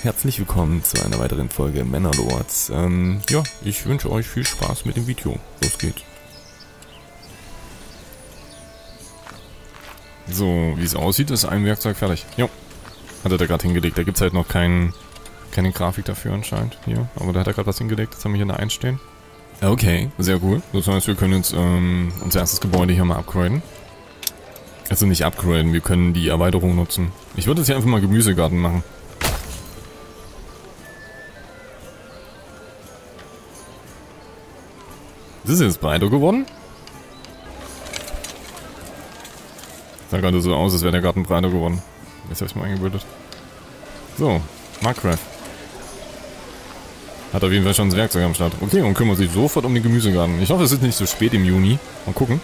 Herzlich willkommen zu einer weiteren Folge Manor-Lords. Ja, ich wünsche euch viel Spaß mit dem Video. Los geht's. So, wie es aussieht, ist ein Werkzeug fertig. Jo, hat er da gerade hingelegt. Da gibt es halt noch keine Grafik dafür anscheinend. Hier, aber da hat er gerade was hingelegt. Jetzt haben wir hier eine 1 stehen. Okay, sehr cool. Das heißt, wir können jetzt unser erstes Gebäude hier mal upgraden. Also nicht upgraden, wir können die Erweiterung nutzen. Ich würde jetzt hier einfach mal Gemüsegarten machen. Das ist jetzt breiter geworden. Sah gerade so aus, als wäre der Garten breiter geworden. Jetzt habe ich mal eingebildet. So, Minecraft. Hat auf jeden Fall schon das Werkzeug am Start. Okay, und kümmert sich sofort um den Gemüsegarten. Ich hoffe, es ist nicht so spät im Juni. Mal gucken.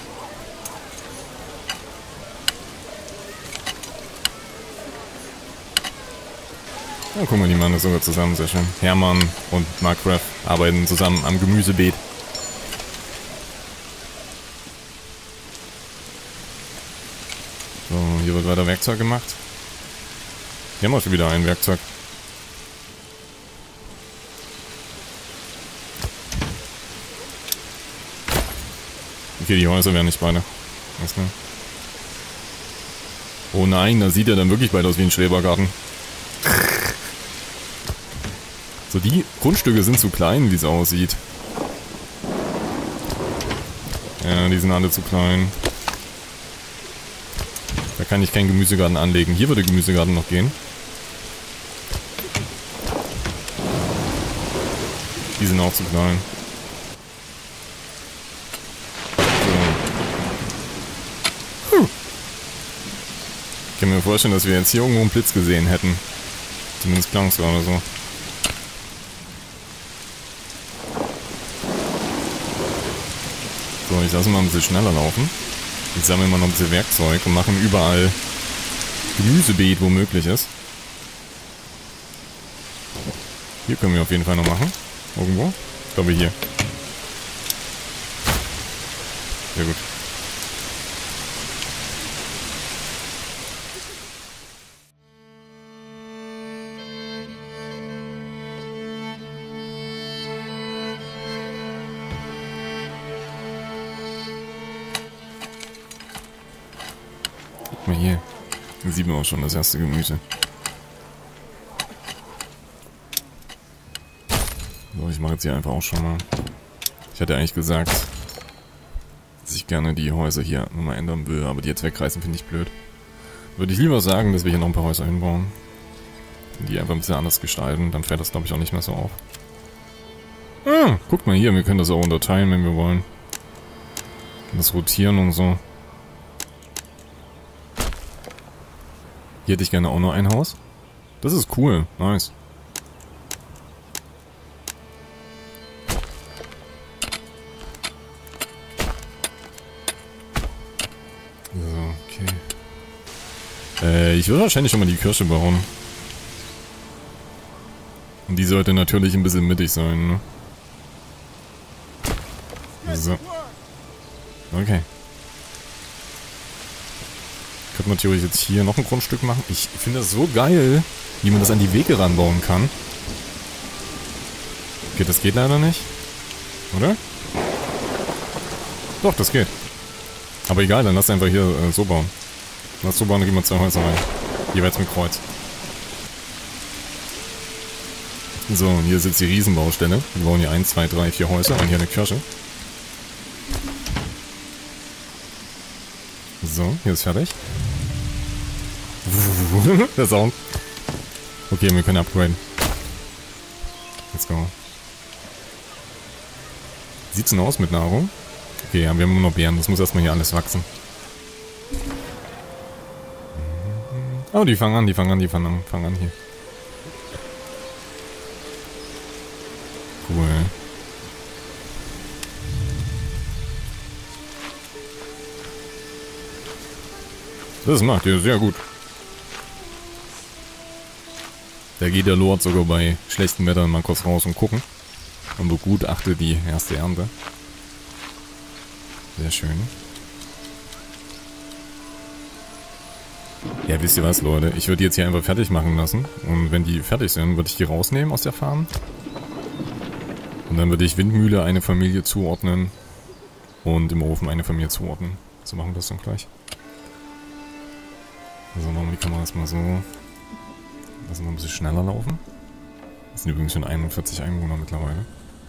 Ja, guck mal, die machen das sogar zusammen, sehr schön. Hermann und Minecraft arbeiten zusammen am Gemüsebeet. So, hier wird weiter Werkzeug gemacht. Hier haben wir schon wieder ein Werkzeug. Okay, die Häuser werden nicht beide. Alles klar. Oh nein, da sieht er dann wirklich bald aus wie ein Schrebergarten. So, die Grundstücke sind zu klein, wie es aussieht. Ja, die sind alle zu klein. Da kann ich keinen Gemüsegarten anlegen. Hier würde Gemüsegarten noch gehen. Die sind auch zu klein. So. Ich kann mir vorstellen, dass wir jetzt hier irgendwo einen Blitz gesehen hätten. Zumindest klang es gerade so. So, ich lasse mal ein bisschen schneller laufen. Ich sammle mal noch ein bisschen Werkzeug und machen überall Gemüsebeet, wo möglich ist. Hier können wir auf jeden Fall noch machen. Irgendwo. Ich glaube hier. Sehr gut. Guck mal hier. Hier sieht man auch schon das erste Gemüse. So, ich mache jetzt hier einfach auch schon mal. Ich hatte eigentlich gesagt, dass ich gerne die Häuser hier nochmal ändern will, aber die jetzt wegreißen finde ich blöd. Würde ich lieber sagen, dass wir hier noch ein paar Häuser hinbauen. Die einfach ein bisschen anders gestalten, dann fällt das glaube ich auch nicht mehr so auf. Ah, guckt mal hier, wir können das auch unterteilen, wenn wir wollen. Das rotieren und so. Hier hätte ich gerne auch noch ein Haus. Das ist cool, nice. So, okay. Ich würde wahrscheinlich schon mal die Kirche bauen. Und die sollte natürlich ein bisschen mittig sein, ne? So. Okay. Könnte man theoretisch jetzt hier noch ein Grundstück machen. Ich finde das so geil, wie man das an die Wege ranbauen kann. Okay, das geht leider nicht. Oder? Doch, das geht. Aber egal, dann lass einfach hier so bauen. Lass so bauen, dann gehen wir 2 Häuser rein. Jeweils mit Kreuz. So, und hier ist jetzt die Riesenbaustelle. Wir bauen hier 1, 2, 3, 4 Häuser und hier eine Kirche. So, hier ist fertig. Der Sound. Okay, wir können upgraden. Let's go. Sieht's denn aus mit Nahrung? Okay, ja, wir haben nur noch Beeren. Das muss erstmal hier alles wachsen. Oh, die fangen an hier. Cool. Das macht ihr sehr gut. Da geht der Lord sogar bei schlechtem Wetter mal kurz raus und gucken. Und begutachtet die erste Ernte. Sehr schön. Ja, wisst ihr was, Leute? Ich würde die jetzt hier einfach fertig machen lassen. Und wenn die fertig sind, würde ich die rausnehmen aus der Farm. Und dann würde ich Windmühle eine Familie zuordnen. Und im Ofen eine Familie zuordnen. So machen wir das dann gleich. Also machen wir die Kameras mal so. Lassen wir ein bisschen schneller laufen. Das sind übrigens schon 41 Einwohner mittlerweile.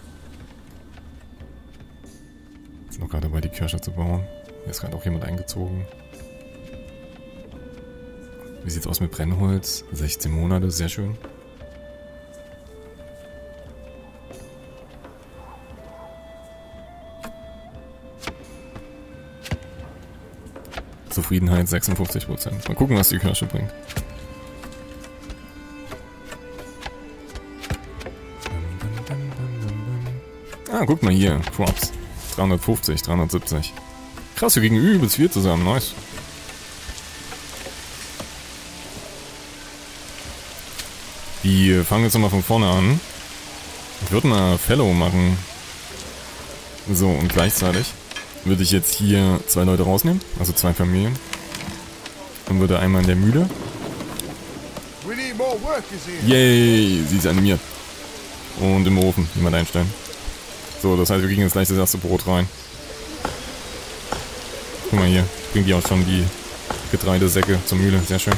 Jetzt noch gerade dabei, die Kirche zu bauen. Hier ist gerade auch jemand eingezogen. Wie sieht's aus mit Brennholz? 16 Monate, sehr schön. Zufriedenheit 56%. Mal gucken, was die Kirche bringt. Ah, guck mal hier. Crops. 350, 370. Krass, wir gegen übelst viel zusammen. Nice. Die fangen jetzt nochmal von vorne an. Ich würde mal Fellow machen. So, und gleichzeitig würde ich jetzt hier 2 Leute rausnehmen. Also 2 Familien. Und würde einmal in der Mühle. Yay, sie ist animiert. Und im Ofen jemand einstellen. So, das heißt, wir kriegen jetzt gleich das erste Brot rein. Guck mal hier, bringt die auch schon die Getreidesäcke zur Mühle. Sehr schön.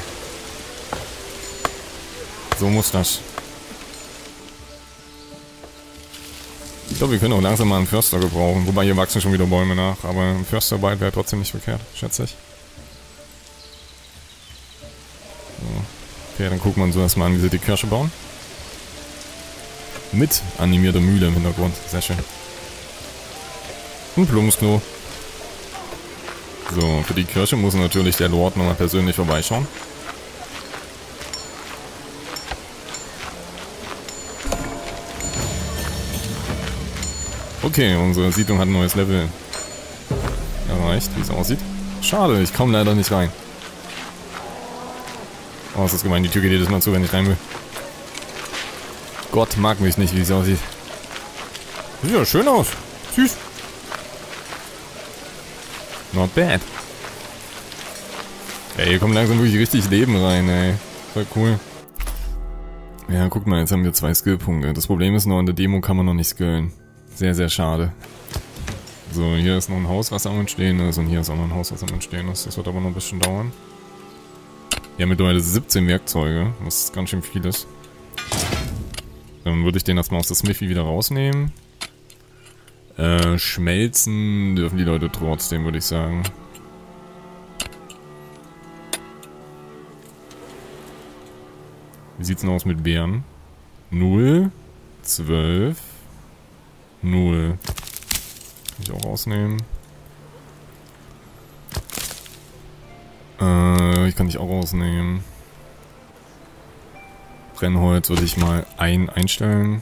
So muss das. Ich glaube, wir können auch langsam mal einen Förster gebrauchen. Wobei, hier wachsen schon wieder Bäume nach. Aber ein Försterbeit wäre trotzdem nicht verkehrt, schätze ich. So. Okay, dann gucken wir uns erstmal an, wie sie die Kirche bauen. Mit animierter Mühle im Hintergrund. Sehr schön. Und Plumpsklo. So, für die Kirche muss natürlich der Lord nochmal persönlich vorbeischauen. Okay, unsere Siedlung hat ein neues Level erreicht, wie es aussieht. Schade, ich komme leider nicht rein. Oh, ist das gemein, die Tür geht jedes Mal zu, wenn ich rein will. Gott mag mich nicht, wie es aussieht. Sieht ja schön aus. Süß. Not bad. Ey, hier kommt langsam wirklich richtig Leben rein, ey. Voll cool. Ja, guck mal, jetzt haben wir 2 Skillpunkte. Das Problem ist nur, in der Demo kann man noch nicht skillen. Sehr, sehr schade. So, hier ist noch ein Haus, was am Entstehen ist. Und hier ist auch noch ein Haus, was am Entstehen ist. Das wird aber noch ein bisschen dauern. Wir haben mittlerweile 17 Werkzeuge, was ganz schön viel ist. Dann würde ich den erstmal aus der Smithy wieder rausnehmen. Schmelzen dürfen die Leute trotzdem, würde ich sagen. Wie sieht's denn aus mit Bären? 0, 12, 0. Kann ich auch rausnehmen. Ich kann dich auch rausnehmen. Brennholz würde ich mal einstellen.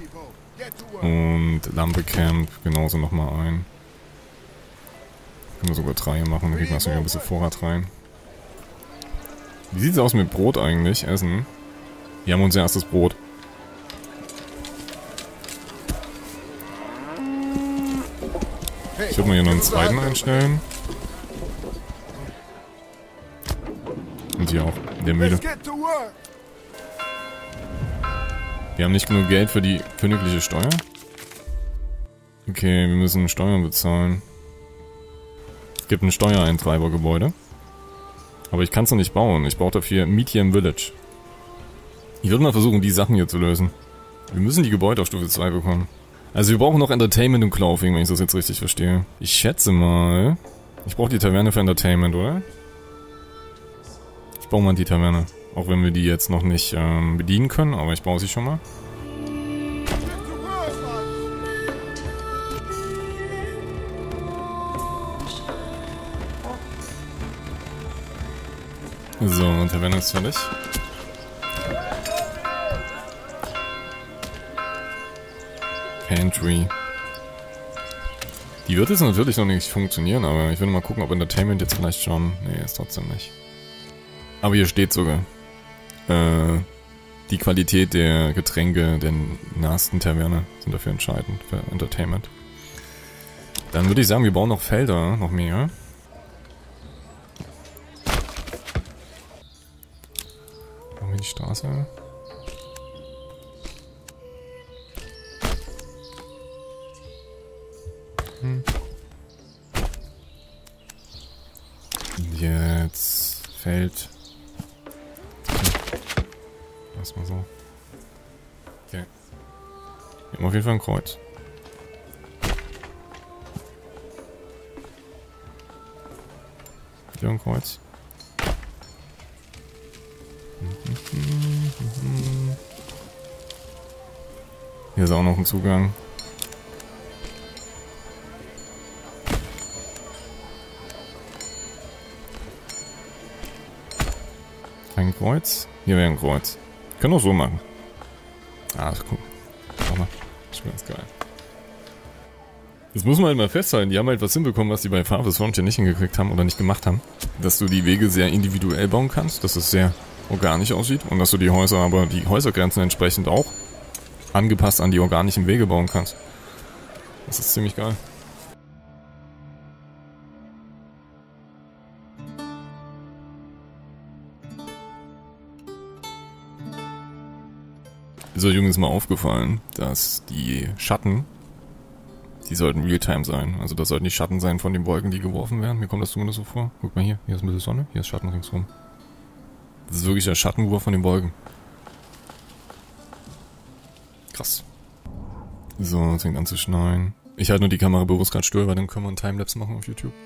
Und Lampecamp genauso nochmal ein. Können wir sogar 3 machen, dann kriegen wir erstmal ein bisschen Vorrat rein. Wie sieht es aus mit Brot eigentlich? Essen. Wir haben unser erstes Brot. Ich würde mal hier noch einen zweiten einstellen. Und hier auch in der Mühle. Wir haben nicht genug Geld für die königliche Steuer. Okay, wir müssen Steuern bezahlen. Es gibt ein Steuereintreibergebäude. Aber ich kann es noch nicht bauen. Ich brauche dafür Meet here im Village. Ich würde mal versuchen, die Sachen hier zu lösen. Wir müssen die Gebäude auf Stufe 2 bekommen. Also wir brauchen noch Entertainment und Clothing, wenn ich das jetzt richtig verstehe. Ich schätze mal... Ich brauche die Taverne für Entertainment, oder? Ich baue mal die Taverne. Auch wenn wir die jetzt noch nicht bedienen können, aber ich baue sie schon mal. So, Taverne ist fertig. Pantry. Die wird jetzt natürlich noch nicht funktionieren, aber ich will mal gucken, ob Entertainment jetzt vielleicht schon... Nee, ist trotzdem nicht. Aber hier steht sogar. Die Qualität der Getränke der nahesten Taverne sind dafür entscheidend, für Entertainment. Dann würde ich sagen, wir bauen noch Felder, noch mehr. Straße. Jetzt Feld. Lass mal so. Okay. Wir haben auf jeden Fall ein Kreuz. Wieder ein Kreuz. Hier ist auch noch ein Zugang. Ein Kreuz. Hier wäre ein Kreuz. Können auch so machen. Ah, ist cool. Schau mal. Das ist ganz geil. Das muss man halt mal festhalten. Die haben halt was hinbekommen, was die bei Farfetch's Frontier nicht hingekriegt haben oder nicht gemacht haben. Dass du die Wege sehr individuell bauen kannst, dass es sehr organisch aussieht und dass du die Häuser, aber die Häusergrenzen entsprechend auch angepasst an die organischen Wege bauen kannst. Das ist ziemlich geil. Ist euch übrigens mal aufgefallen, dass die Schatten, die sollten Realtime sein. Also das sollten die Schatten sein von den Wolken, die geworfen werden. Mir kommt das zumindest so vor. Guck mal hier, hier ist ein bisschen Sonne, hier ist Schatten ringsrum. Das ist wirklich der Schattenwurf von den Wolken. Krass. So, es fängt an zu schneien. Ich halte nur die Kamera bewusst gerade still, weil dann können wir einen Timelapse machen auf YouTube.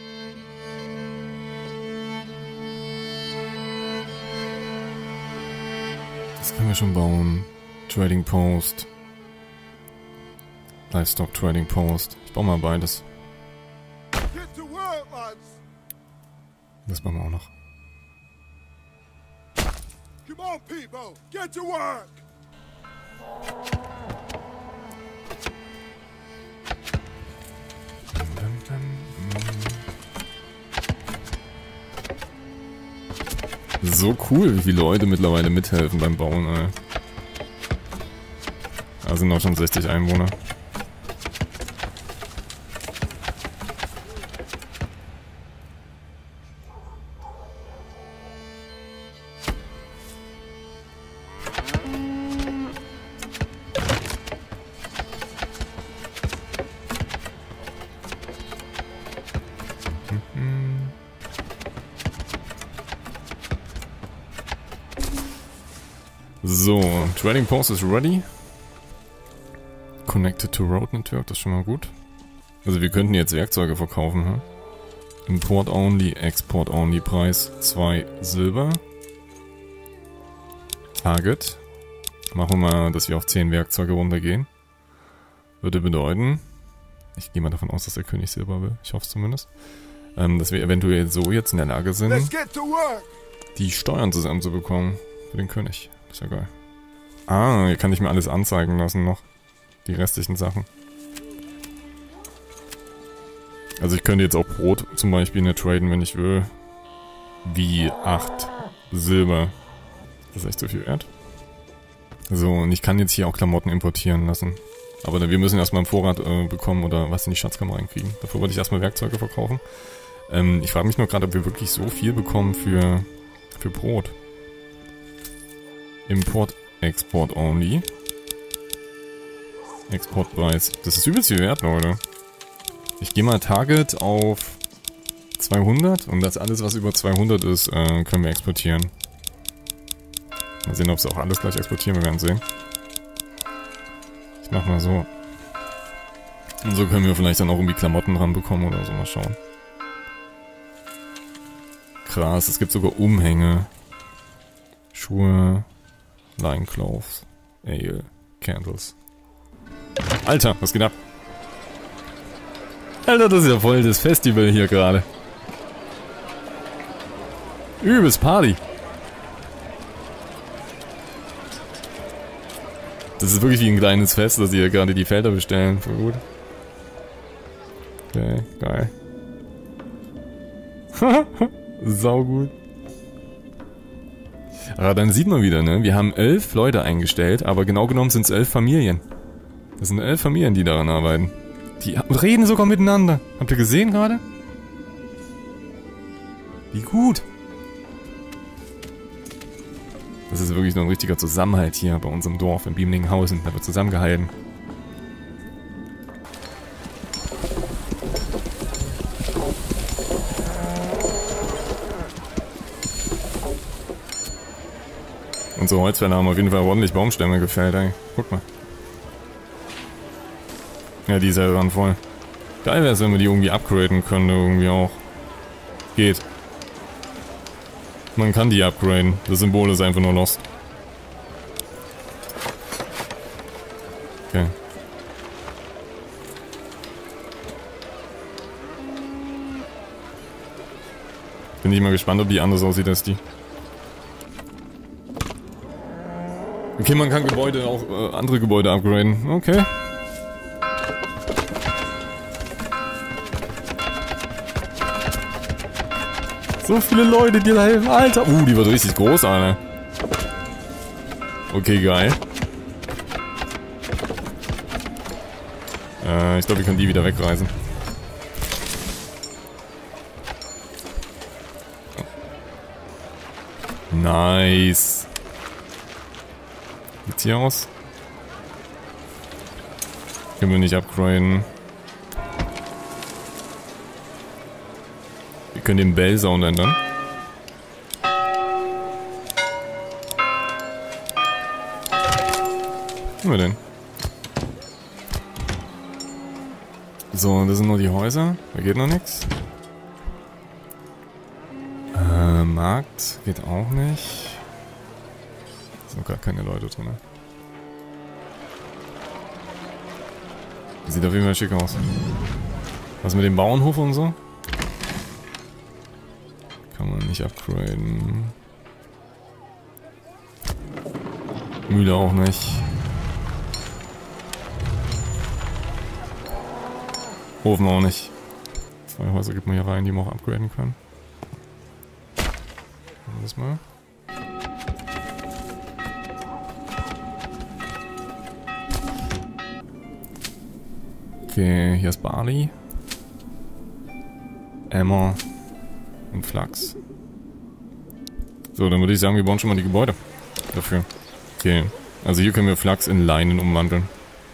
Das können wir schon bauen. Trading Post. Livestock Trading Post. Ich baue mal beides. Das bauen wir auch noch. Come on, people, get to work. So cool, wie viele Leute mittlerweile mithelfen beim Bauen, ey. Da sind auch schon 60 Einwohner. So, Trading Post is ready. Connected to Road Network, das ist schon mal gut. Also wir könnten jetzt Werkzeuge verkaufen, hm? Import only, Export only, Preis 2 Silber. Target. Machen wir mal, dass wir auf 10 Werkzeuge runtergehen. Würde bedeuten, ich gehe mal davon aus, dass der König Silber will, ich hoffe es zumindest, dass wir eventuell so jetzt in der Lage sind, die Steuern zusammenzubekommen für den König. Das ist ja geil. Ah, hier kann ich mir alles anzeigen lassen noch. Die restlichen Sachen. Also ich könnte jetzt auch Brot zum Beispiel nicht traden, wenn ich will. Wie 8 Silber. Das ist echt so viel wert. So, und ich kann jetzt hier auch Klamotten importieren lassen. Aber wir müssen erstmal einen Vorrat bekommen oder was in die Schatzkammer reinkriegen. Dafür wollte ich erstmal Werkzeuge verkaufen. Ich frage mich nur gerade, ob wir wirklich so viel bekommen für Brot. Import, Export only. Exportpreis. Das ist übelst viel wert, Leute. Ich gehe mal Target auf 200 und das alles, was über 200 ist, können wir exportieren. Mal sehen, ob sie auch alles gleich exportieren, wir werden sehen. Ich mach mal so. Und so können wir vielleicht dann auch irgendwie Klamotten dran bekommen oder so, mal schauen. Krass, es gibt sogar Umhänge. Schuhe, Linecloths, Ale, Candles. Alter, was geht ab? Alter, das ist ja voll das Festival hier gerade. Übelst Party. Das ist wirklich wie ein kleines Fest, dass sie hier gerade die Felder bestellen. Voll gut. Okay, geil. Sau gut. Aber dann sieht man wieder, ne? Wir haben 11 Leute eingestellt, aber genau genommen sind es 11 Familien. Das sind 11 Familien, die daran arbeiten. Die reden sogar miteinander. Habt ihr gesehen gerade? Wie gut. Das ist wirklich nur ein richtiger Zusammenhalt hier bei unserem Dorf in Biemlinghausen. Da wird zusammengehalten. Unsere Holzfäller haben auf jeden Fall ordentlich Baumstämme gefällt, ey. Guck mal. Ja, die ist ja dann voll. Geil wäre es, wenn wir die irgendwie upgraden können, irgendwie auch. Geht. Man kann die upgraden. Das Symbol ist einfach nur lost. Okay. Bin ich mal gespannt, ob die anders aussieht als die. Okay, man kann Gebäude auch, andere Gebäude upgraden. Okay. So viele Leute, die da helfen. Alter. Die wird richtig groß, Alter. Okay, geil. Ich glaube, wir können die wieder wegreißen. Nice. Sieht's hier aus? Können wir nicht upgraden. Wir können den Bell-Sound ändern. Was haben wir denn? So, das sind nur die Häuser. Da geht noch nichts. Markt geht auch nicht. Da sind gar keine Leute drin. Sieht auf jeden Fall schick aus. Was mit dem Bauernhof und so? Kann man nicht upgraden. Mühle auch nicht. Ofen auch nicht. 2 Häuser gibt man hier rein, die man auch upgraden kann. Das mal. Okay, hier ist Barley. Emmer. Und Flachs. So, dann würde ich sagen, wir bauen schon mal die Gebäude dafür. Okay, also hier können wir Flachs in Leinen umwandeln.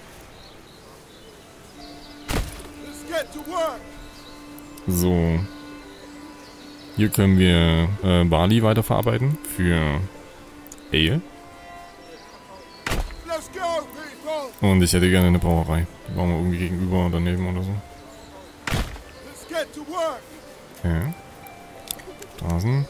So. Hier können wir Barley weiterverarbeiten für Ale. Und ich hätte gerne eine Brauerei. Die bauen wir irgendwie gegenüber oder daneben oder so. Okay. Straßen.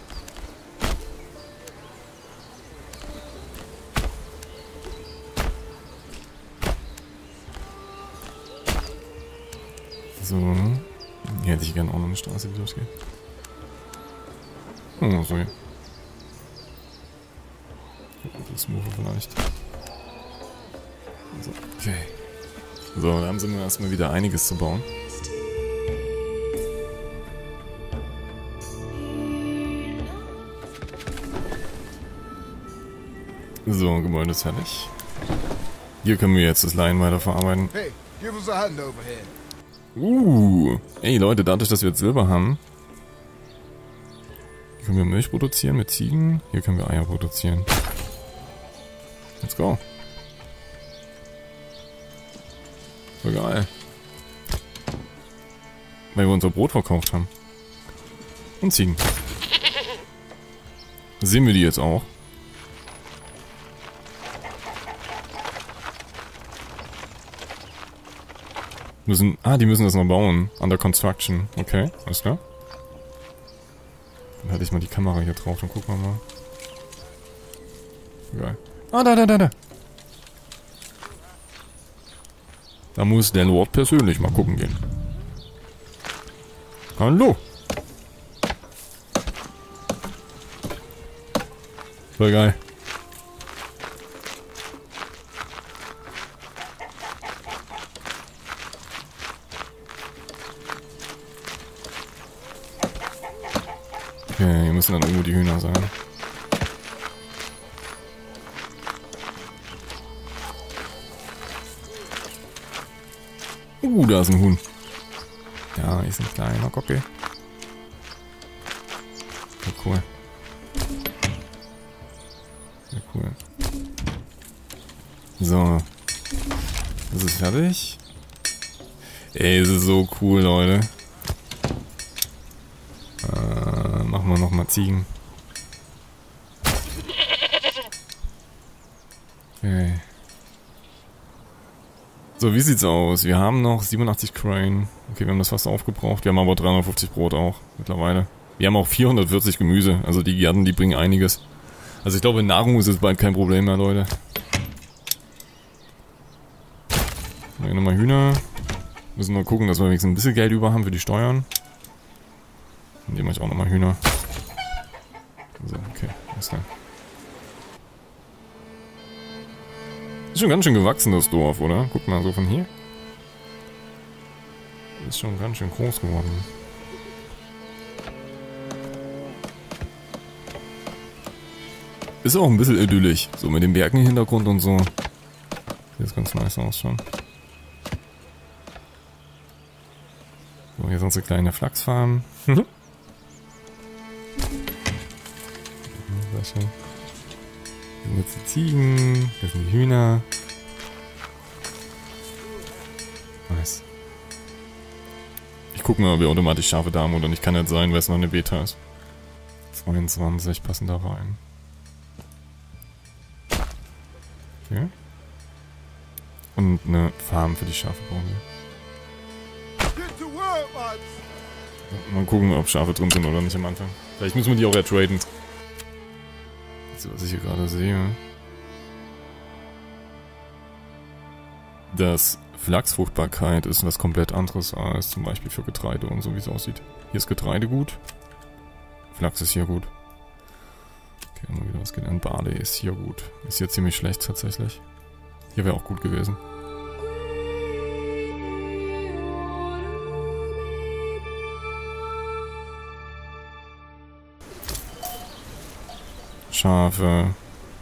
So. Hier hätte ich gerne auch noch eine Straße, die durchgeht. Oh, sorry. Das Move vielleicht. So, okay. So, dann sind wir erstmal wieder einiges zu bauen. So, Gebäude ist fertig. Hier können wir jetzt das Leinen weiterverarbeiten. Hey, give us a hand over here. Ey Leute, dadurch, dass wir jetzt Silber haben, hier können wir Milch produzieren mit Ziegen. Hier können wir Eier produzieren. Let's go. Voll geil. Weil wir unser Brot verkauft haben. Und Ziegen. Sehen wir die jetzt auch? Die müssen das noch bauen. Under construction. Okay, alles klar. Dann halte ich mal die Kamera hier drauf, dann gucken wir mal. Geil. Da. Da muss der Lord persönlich mal gucken gehen. Hallo. Voll geil. Okay, hier müssen dann irgendwo die Hühner sein. Da ist ein Huhn. Ja, ist ein kleiner Gockel. Ja, cool. Ja, So. Das ist fertig. Ey, das ist so cool, Leute. Machen wir nochmal Ziegen. Okay. So, wie sieht's aus? Wir haben noch 87 Crane. Okay, wir haben das fast aufgebraucht. Wir haben aber 350 Brot auch mittlerweile. Wir haben auch 440 Gemüse. Also die Gärten, die bringen einiges. Also ich glaube, Nahrung ist jetzt bald kein Problem mehr, Leute. Hier nochmal Hühner. Müssen wir gucken, dass wir wenigstens ein bisschen Geld über haben für die Steuern. Und hier mache ich auch nochmal Hühner. So, okay, alles klar. Ist schon ganz schön gewachsen, das Dorf, oder? Guck mal so von hier. Ist schon ganz schön groß geworden. Ist auch ein bisschen idyllisch. So mit den Bergen im Hintergrund und so. Sieht jetzt ganz nice aus schon. So, hier ist unsere kleine Flachsfarm. Sehr schön. Hier sind jetzt die Ziegen. Hier sind die Hühner. Nice. Ich gucke mal, ob wir automatisch Schafe da haben oder nicht. Kann nicht sein, weil es noch eine Beta ist. 22 passen da rein. Okay. Und eine Farm für die Schafe brauchen wir. Mal gucken, ob Schafe drin sind oder nicht am Anfang. Vielleicht müssen wir die auch ertraden. So, was ich hier gerade sehe. Das Flachsfruchtbarkeit ist was komplett anderes als zum Beispiel für Getreide und so, wie es aussieht. Hier ist Getreide gut. Flachs ist hier gut. Okay, haben wir wieder was gelernt. Barley ist hier gut. Ist hier ziemlich schlecht tatsächlich. Hier wäre auch gut gewesen. Schafe.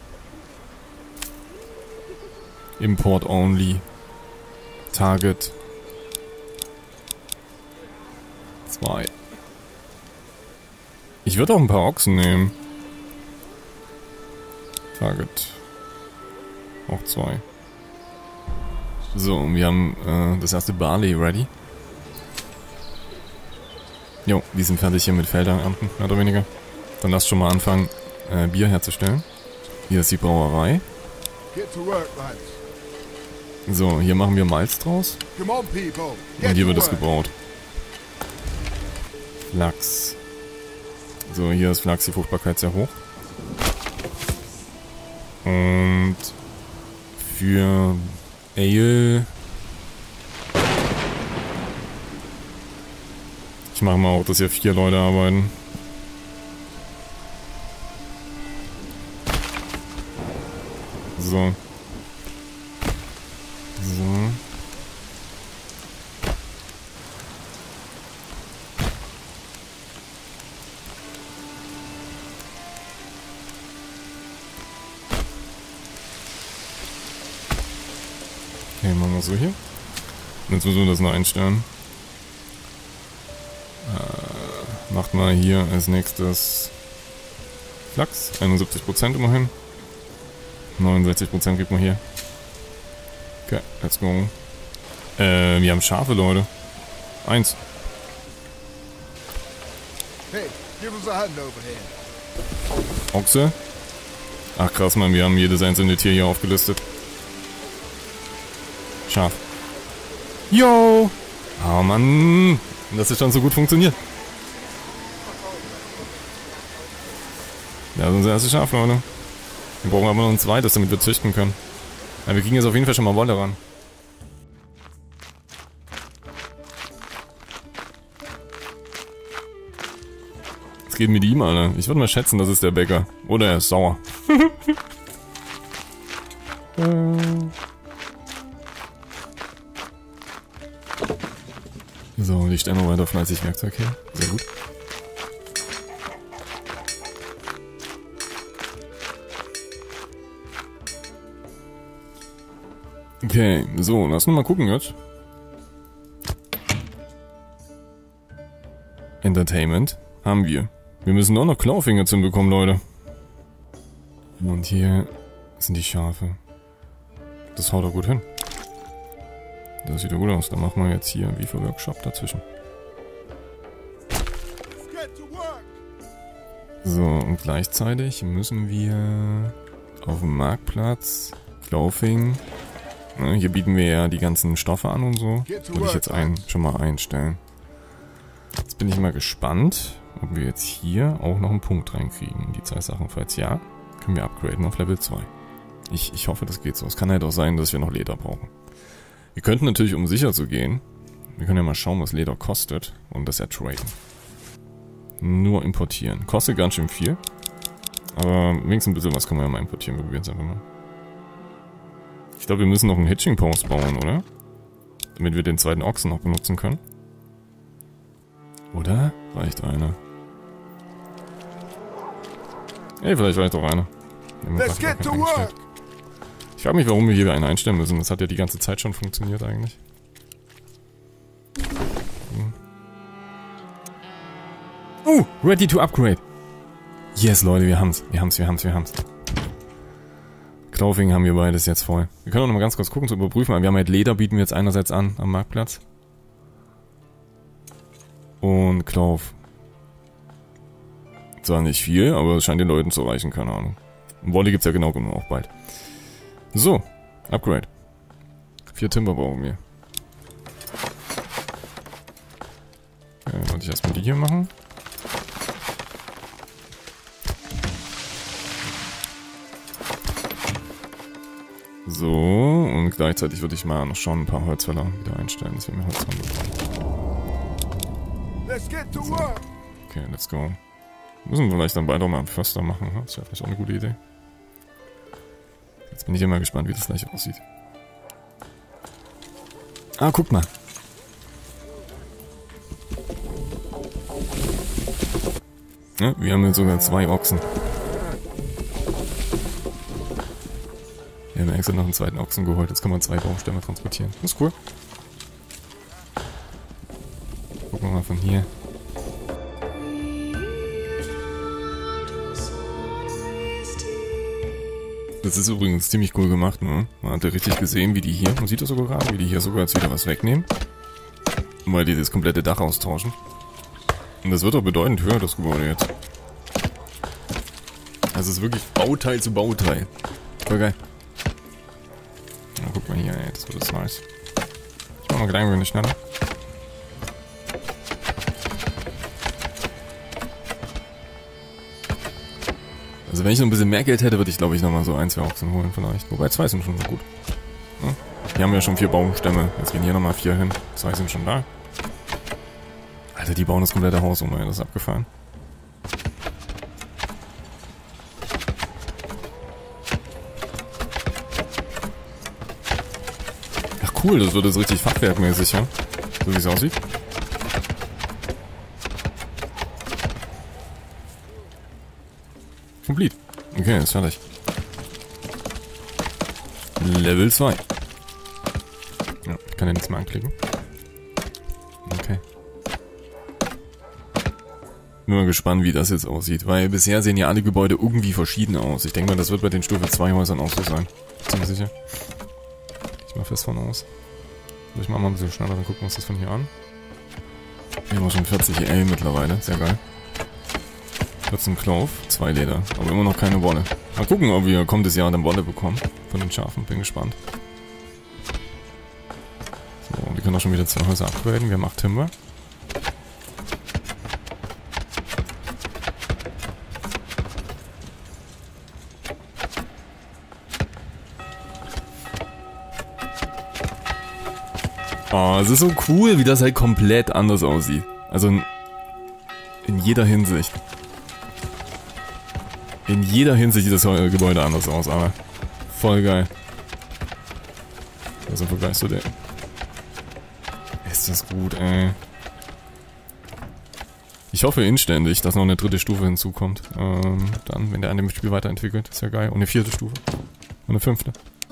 Import only. Target. 2. Ich würde auch ein paar Ochsen nehmen. Target. Auch 2. So, wir haben das erste Barley ready. Jo, die sind fertig hier mit Feldern ernten, mehr oder weniger. Dann lasst schon mal anfangen, Bier herzustellen. Hier ist die Brauerei. So, hier machen wir Malz draus. Und hier wird es gebraut. Flachs. So, hier ist Flachs, die Fruchtbarkeit sehr hoch. Und für Ale. Ich mache mal auch, dass hier 4 Leute arbeiten. So. So. Okay, machen wir so hier. Jetzt müssen wir das noch einstellen. Macht mal hier als nächstes Flachs. 71% immerhin. 69% gibt man hier. Okay, let's go. Wir haben Schafe, Leute. 1. Hey, give us a hand over here. Ochse. Ach krass, Mann, wir haben jedes einzelne Tier hier aufgelistet. Schaf. Yo! Oh Mann, das ist schon so gut funktioniert. Ja, das ist unser erstes Schaf, Leute. Wir brauchen aber noch ein zweites, damit wir züchten können. Ja, wir kriegen jetzt auf jeden Fall schon mal Wolle ran. Was geht mit ihm, Alter? Ich würde mal schätzen, das ist der Bäcker. Oder er ist sauer. So, ich stelle noch weiter fleißig Werkzeug her. Sehr gut. Okay, so, lass uns mal gucken jetzt. Entertainment haben wir. Wir müssen auch noch Clawfinger hinbekommen, Leute. Und hier sind die Schafe. Das haut doch gut hin. Das sieht ja gut aus. Dann machen wir jetzt hier einen Workshop dazwischen. So, und gleichzeitig müssen wir auf dem Marktplatz Clothing. Ne, hier bieten wir ja die ganzen Stoffe an und so. Würde ich jetzt schon mal einstellen. Jetzt bin ich mal gespannt, ob wir jetzt hier auch noch einen Punkt reinkriegen in die 2 Sachen. Falls ja, können wir upgraden auf Level 2. Ich hoffe, das geht so. Es kann halt auch sein, dass wir noch Leder brauchen. Wir könnten natürlich, um sicher zu gehen, wir können ja mal schauen, was Leder kostet und das ertraden. Nur importieren. Kostet ganz schön viel. Aber wenigstens ein bisschen was können wir ja mal importieren. Wir probieren es einfach mal. Ich glaube, wir müssen noch einen Hitching Post bauen, oder? Damit wir den zweiten Ochsen noch benutzen können. Oder? Reicht einer. Ey, vielleicht reicht auch einer. Ich frage mich, warum wir hier einen einstellen müssen. Das hat ja die ganze Zeit schon funktioniert eigentlich. Ready to upgrade. Yes, Leute, wir haben's. Wir haben's. Clothing haben wir beides jetzt voll. Wir können auch noch mal ganz kurz gucken, zu überprüfen. Wir haben halt Leder, bieten wir jetzt einerseits an am Marktplatz. Und Cloth. Zwar nicht viel, aber es scheint den Leuten zu reichen, keine Ahnung. Wolle gibt's ja genau genug auch bald. So, Upgrade. 4 Timber brauchen wir. Okay, wollte ich erstmal die hier machen. So, und gleichzeitig würde ich mal noch schon ein paar Holzfäller wieder einstellen, dass wir mehr Holz haben. So. Okay, let's go. Müssen wir vielleicht dann bald auch mal einen Förster machen, ne? Das wäre vielleicht auch eine gute Idee. Jetzt bin ich immer gespannt, wie das gleich aussieht. Ah, guck mal. Ja, wir haben jetzt sogar 2 Ochsen. Wir haben extra noch einen zweiten Ochsen geholt. Jetzt kann man 2 Baumstämme transportieren. Das ist cool. Gucken wir mal von hier. Das ist übrigens ziemlich cool gemacht, ne? Man hat ja richtig gesehen, wie die hier, man sieht das sogar gerade, wie die hier sogar jetzt wieder was wegnehmen. Weil die das komplette Dach austauschen. Und das wird auch bedeutend höher, das Gebäude jetzt. Also es ist wirklich Bauteil zu Bauteil. Voll geil. Na, guck mal hier, ey, das wird jetzt nice. Ich mach mal gleich ein wenig schneller. Also wenn ich noch ein bisschen mehr Geld hätte, würde ich glaube ich nochmal so 1, 2 Ochsen holen vielleicht. Wobei 2 sind schon gut. Ja. Hier haben wir schon 4 Baumstämme. Jetzt gehen hier nochmal 4 hin. 2 sind schon da. Alter, die bauen das komplette Haus um, ey. Das ist abgefahren. Ach cool, das wird jetzt richtig fachwerkmäßig, ja? So wie es aussieht. Complete. Okay, ist fertig. Level 2. Ja, ich kann den jetzt mal anklicken. Okay. Bin mal gespannt, wie das jetzt aussieht, weil bisher sehen ja alle Gebäude irgendwie verschieden aus. Ich denke mal, das wird bei den Stufe 2 Häusern auch so sein. Ziemlich sicher. Gehe ich mal fest von aus. Ich mach mal ein bisschen schneller, dann gucken wir uns das von hier an. Wir haben schon 40 EL mittlerweile, sehr geil. 14 Cloth, 2 Leder, aber immer noch keine Wolle. Mal gucken, ob wir kommendes Jahr dann Wolle bekommen von den Schafen, bin gespannt. So, wir können auch schon wieder 2 Häuser upgraden, wir haben 8 Timber. Oh, es ist so cool, wie das halt komplett anders aussieht. Also in jeder Hinsicht. In jeder Hinsicht sieht das Gebäude anders aus, aber voll geil. Also im Vergleich zu dem. Ist das gut, ey. Ich hoffe inständig, dass noch eine 3. Stufe hinzukommt. Dann, wenn der an dem Spiel weiterentwickelt, ist ja geil. Und eine 4. Stufe. Und eine 5.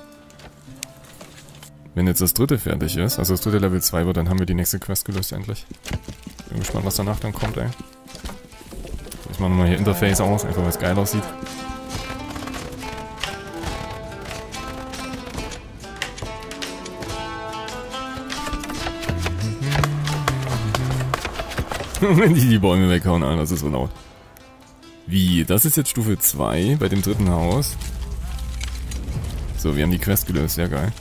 Wenn jetzt das 3. fertig ist, also das 3. Level 2 wird, dann haben wir die nächste Quest gelöst endlich. Bin gespannt, was danach dann kommt, ey. Ich mache nochmal hier Interface aus, einfach weil es geil aussieht. Wenn die Bäume weghauen, Alter, das ist so laut. Wie? Das ist jetzt Stufe 2 bei dem dritten Haus. So, wir haben die Quest gelöst, sehr geil.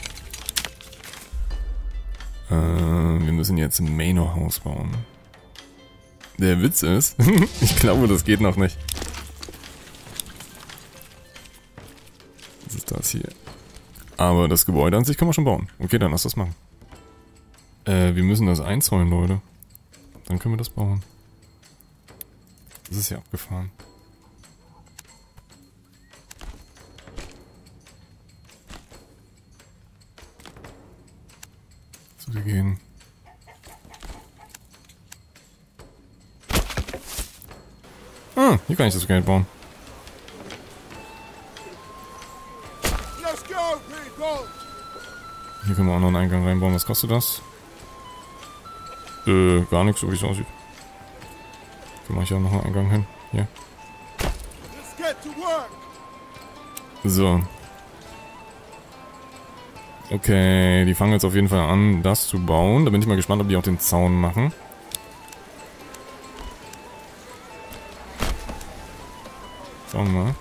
Wir müssen jetzt ein Manor-Haus bauen. Der Witz ist, ich glaube, das geht noch nicht. Was ist das hier? Aber das Gebäude an sich kann man schon bauen. Okay, dann lass das machen. Wir müssen das einzäunen, Leute. Dann können wir das bauen. Das ist ja abgefahren. Das würde gehen. Ah, hier kann ich das Geld bauen. Hier können wir auch noch einen Eingang reinbauen. Was kostet das? Gar nichts, so wie es aussieht. Hier mache ich ja noch einen Eingang hin. Hier. So. Okay, die fangen jetzt auf jeden Fall an, das zu bauen. Da bin ich mal gespannt, ob die auch den Zaun machen. Schauen wir mal.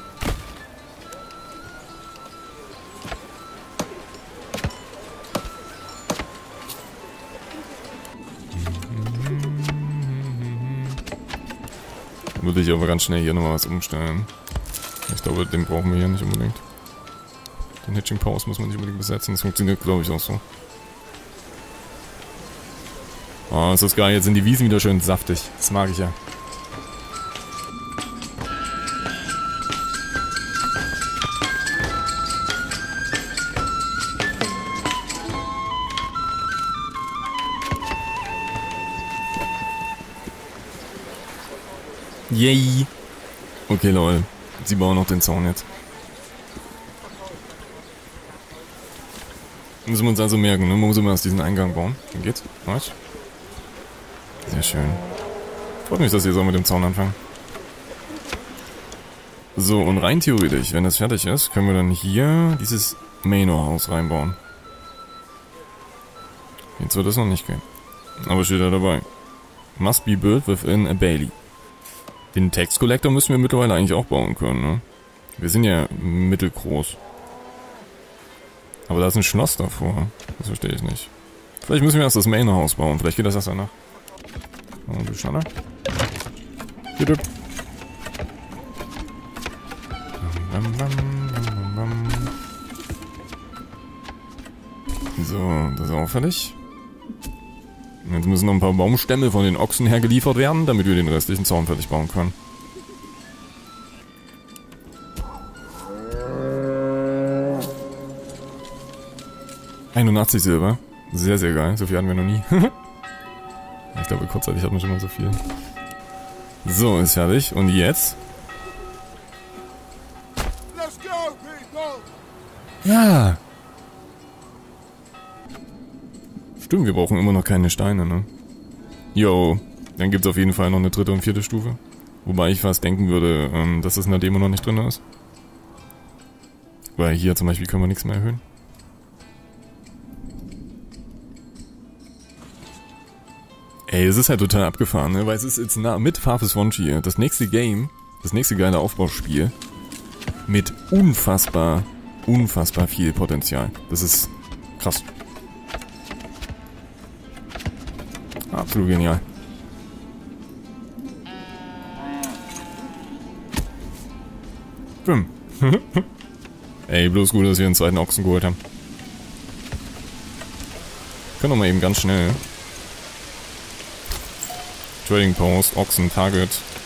Würde ich aber ganz schnell hier nochmal was umstellen. Ich glaube, den brauchen wir hier nicht unbedingt. Den Hitching Post muss man nicht unbedingt besetzen. Das funktioniert, glaube ich, auch so. Oh, ist das geil. Jetzt sind die Wiesen wieder schön saftig. Das mag ich ja. Yay! Okay, lol. Sie bauen noch den Zaun jetzt. Müssen wir uns also merken, ne? Man muss immer erst diesen Eingang bauen. Dann geht's. Was? Sehr schön. Freut mich, dass ihr so mit dem Zaun anfangen. So, und rein theoretisch, wenn das fertig ist, können wir dann hier dieses Manor-Haus reinbauen. Jetzt wird das noch nicht gehen. Aber steht da dabei. Must be built within a Bailey. Den Tax Collector müssen wir mittlerweile eigentlich auch bauen können, ne? Wir sind ja mittelgroß. Aber da ist ein Schloss davor. Das verstehe ich nicht. Vielleicht müssen wir erst das Manor-Haus bauen. Vielleicht geht das erst danach. Oh, ein bisschen schneller. Bitte. So, das ist auch fertig. Jetzt müssen noch ein paar Baumstämme von den Ochsen her geliefert werden, damit wir den restlichen Zaun fertig bauen können. $81 Silber. Sehr, sehr geil. So viel hatten wir noch nie. Ich glaube, kurzzeitig hatten wir schon mal so viel. So, ist fertig. Und jetzt? Ja! Stimmt, wir brauchen immer noch keine Steine, ne? Jo, dann gibt es auf jeden Fall noch eine dritte und vierte Stufe. Wobei ich fast denken würde, dass das in der Demo noch nicht drin ist. Weil hier zum Beispiel können wir nichts mehr erhöhen. Ey, es ist halt total abgefahren, ne? Weil es ist jetzt mit Farfetch'd Frontier das nächste Game, das nächste geile Aufbauspiel mit unfassbar viel Potenzial. Das ist krass. Absolut genial. Ey, bloß gut, dass wir einen zweiten Ochsen geholt haben. Können wir mal eben ganz schnell. Trading Post, Ochsen, Target.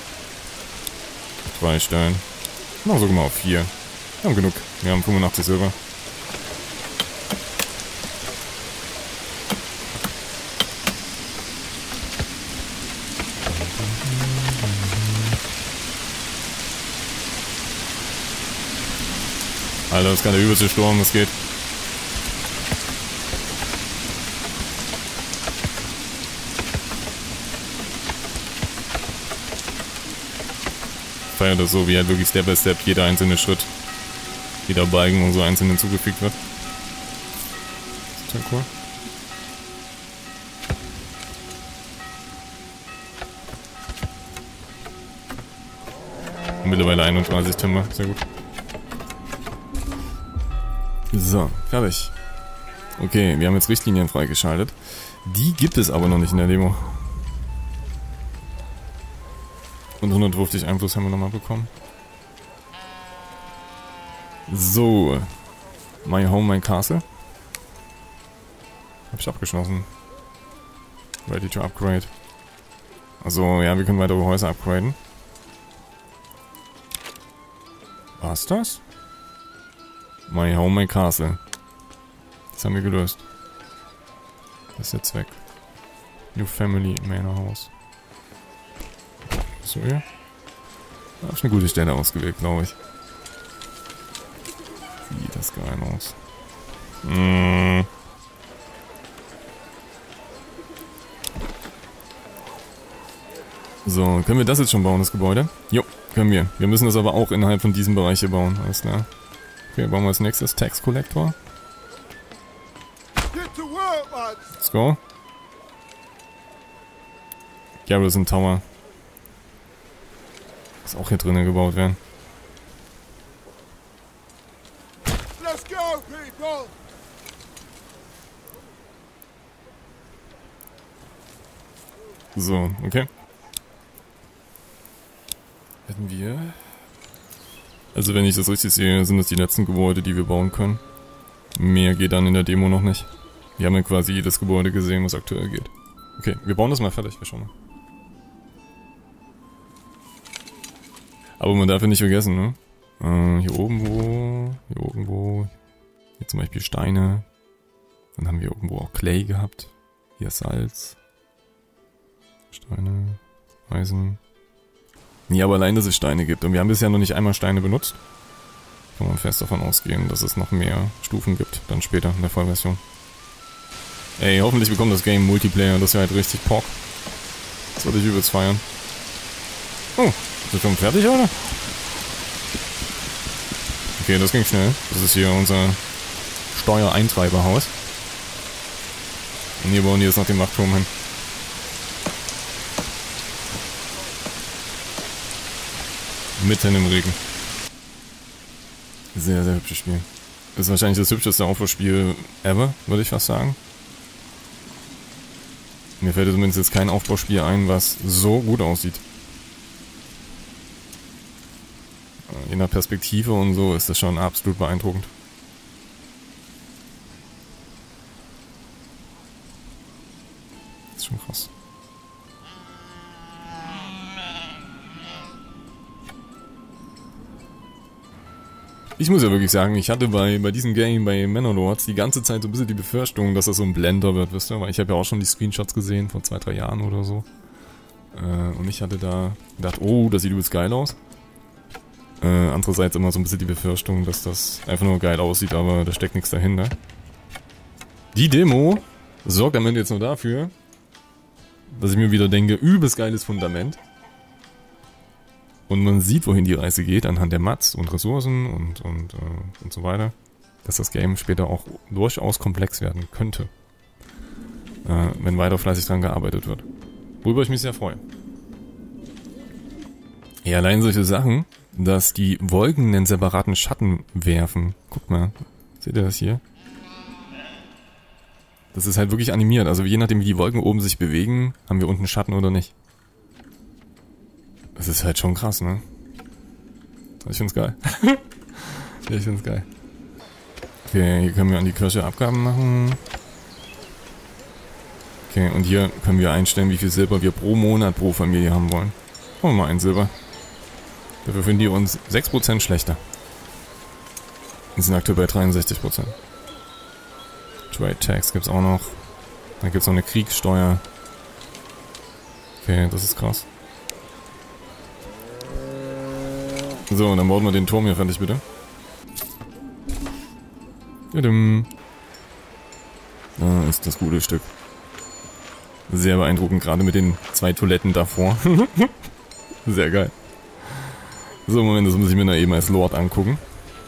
2 stellen. Machen wir sogar mal auf 4. Wir haben genug. Wir haben 85 Silber. Alter, das kann der übelste Sturm, das geht. Ich feiere das so, wie halt wirklich Step by Step jeder einzelne Schritt, jeder Balken und so einzeln hinzugefügt wird. Das ist total cool. Mittlerweile 31 Timber, sehr gut. So, fertig. Okay, wir haben jetzt Richtlinien freigeschaltet. Die gibt es aber noch nicht in der Demo. Und 150 Einfluss haben wir nochmal bekommen. So. My Home, My Castle. Hab ich abgeschlossen. Ready to upgrade. Also, ja, wir können weitere Häuser upgraden. War's das? My Home, My Castle. Das haben wir gelöst. Das ist jetzt weg. New Family Manor House. So, ja. Da hab ich eine gute Stelle ausgewählt, glaube ich. Sieht das geil aus. So, können wir das jetzt schon bauen, das Gebäude? Jo, können wir. Wir müssen das aber auch innerhalb von diesem Bereich hier bauen, alles klar. Okay, bauen wir als nächstes Tax Collector. Let's go. Garrison Tower. Muss auch hier drinnen gebaut werden. Let's go, people! So, okay. Hätten wir... Also wenn ich das richtig sehe, sind das die letzten Gebäude, die wir bauen können. Mehr geht dann in der Demo noch nicht. Wir haben ja quasi jedes Gebäude gesehen, was aktuell geht. Okay, wir bauen das mal fertig, wir schauen mal. Aber man darf ja nicht vergessen, ne? Hier irgendwo, hier zum Beispiel Steine. Dann haben wir irgendwo auch Clay gehabt. Hier Salz. Steine, Eisen. Nee, aber allein, dass es Steine gibt. Und wir haben bisher noch nicht einmal Steine benutzt. Kann man fest davon ausgehen, dass es noch mehr Stufen gibt, dann später in der Vollversion. Ey, hoffentlich bekommt das Game Multiplayer, das wäre halt richtig Pock. Das würde ich übelst feiern. Oh, ist das schon fertig, oder? Okay, das ging schnell. Das ist hier unser Steuereintreiberhaus. Und hier bauen die jetzt nach dem Wachturm hin. Mitten im Regen. Sehr, sehr hübsches Spiel. Ist wahrscheinlich das hübscheste Aufbauspiel ever, würde ich fast sagen. Mir fällt zumindest jetzt kein Aufbauspiel ein, was so gut aussieht. Je nach Perspektive und so ist das schon absolut beeindruckend. Das ist schon krass. Ich muss ja wirklich sagen, ich hatte bei diesem Game, bei Manor Lords, die ganze Zeit so ein bisschen die Befürchtung, dass das so ein Blender wird, wisst ihr? Weil ich habe ja auch schon die Screenshots gesehen, vor 2-3 Jahren oder so. Und ich hatte da gedacht, oh, das sieht übelst geil aus. Andererseits immer so ein bisschen die Befürchtung, dass das einfach nur geil aussieht, aber da steckt nichts dahinter. Die Demo sorgt am Ende jetzt nur dafür, dass ich mir wieder denke, übelst geiles Fundament. Und man sieht, wohin die Reise geht, anhand der Mats und Ressourcen und so weiter. Dass das Game später auch durchaus komplex werden könnte. Wenn weiter fleißig dran gearbeitet wird. Worüber ich mich sehr freue. Ja, allein solche Sachen, dass die Wolken einen separaten Schatten werfen. Guck mal, seht ihr das hier? Das ist halt wirklich animiert. Also je nachdem, wie die Wolken oben sich bewegen, haben wir unten Schatten oder nicht. Das ist halt schon krass, ne? Ich find's geil. Ich find's geil. Okay, hier können wir an die Kirche Abgaben machen. Okay, und hier können wir einstellen, wie viel Silber wir pro Monat pro Familie haben wollen. Machen wir mal ein Silber. Dafür finden die uns 6% schlechter. Wir sind aktuell bei 63%. Trade Tax gibt's auch noch. Dann gibt's noch eine Kriegssteuer. Okay, das ist krass. So, dann bauen wir den Turm hier fertig, bitte. Da ist das gute Stück. Sehr beeindruckend, gerade mit den 2 Toiletten davor. Sehr geil. So, Moment, das muss ich mir noch eben als Lord angucken.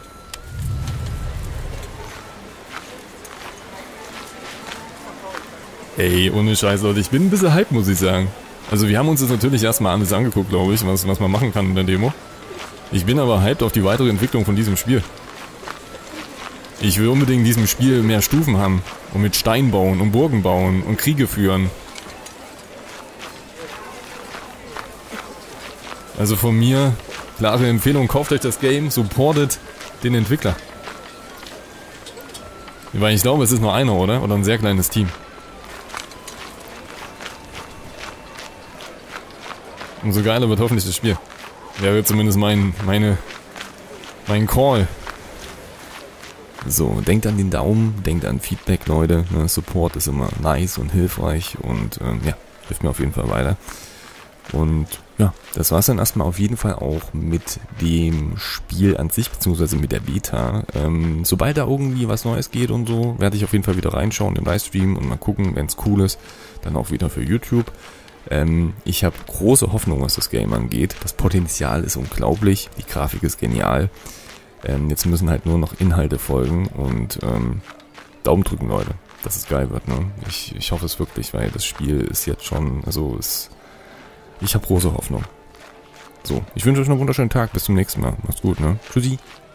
Ey, ohne Scheiß, Leute, ich bin ein bisschen hyped, muss ich sagen. Also wir haben uns das natürlich erstmal alles angeguckt, glaube ich, was man machen kann in der Demo. Ich bin aber hyped auf die weitere Entwicklung von diesem Spiel. Ich will unbedingt in diesem Spiel mehr Stufen haben. Und mit Stein bauen und Burgen bauen und Kriege führen. Also von mir, klare Empfehlung, kauft euch das Game, supportet den Entwickler. Weil ich glaube, es ist nur einer, oder? Oder ein sehr kleines Team. Umso geiler wird hoffentlich das Spiel. Wäre zumindest mein Call. So, denkt an den Daumen, denkt an Feedback, Leute. Ne, Support ist immer nice und hilfreich und ja, hilft mir auf jeden Fall weiter. Und ja, das war's dann erstmal auf jeden Fall auch mit dem Spiel an sich, beziehungsweise mit der Beta. Sobald da irgendwie was Neues geht und so, werde ich auf jeden Fall wieder reinschauen im Livestream und mal gucken, wenn es cool ist, dann auch wieder für YouTube. Ich habe große Hoffnung, was das Game angeht. Das Potenzial ist unglaublich, die Grafik ist genial. Jetzt müssen halt nur noch Inhalte folgen und Daumen drücken, Leute, dass es geil wird, ne? Ich hoffe es wirklich, weil das Spiel ist jetzt schon, also ich habe große Hoffnung. So, ich wünsche euch noch einen wunderschönen Tag, bis zum nächsten Mal. Macht's gut, ne? Tschüssi.